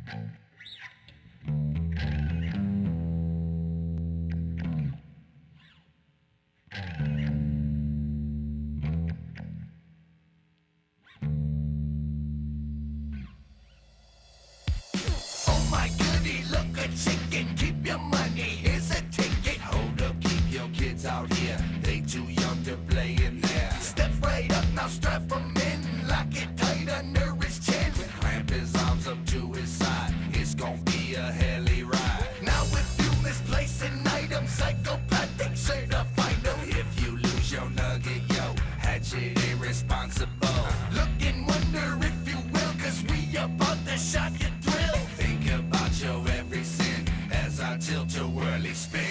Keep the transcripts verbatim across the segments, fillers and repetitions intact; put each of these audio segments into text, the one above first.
Oh my goody, look a chicken. Keep your money, here's a ticket. Hold up, keep your kids out here. They too young to play in there. Step right up, now strap them in. Lock it tight under his chin. Clamp his arms up to his side. It's gonna be a heli ride. Now if you misplace an item, psychopathic, sure to find them. If you lose your nugget, yo, hatchet irresponsible. Look and wonder if you will, cause we about to shock your thrill. Think about your every sin as I tilt your whirly spin.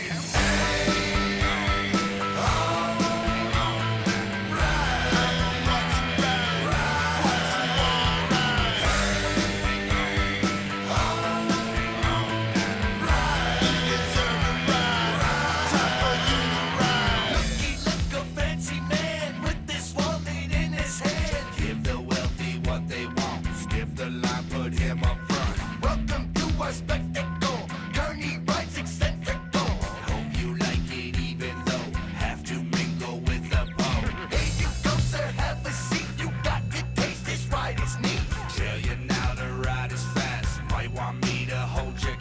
Put him up front. Welcome to our spectacle. Gurney rides eccentrical. Hope you like it even though have to mingle with the bow. Here you go, sir, have a seat. You got to taste this ride is neat. Tell you now the ride is fast. Might want me to hold your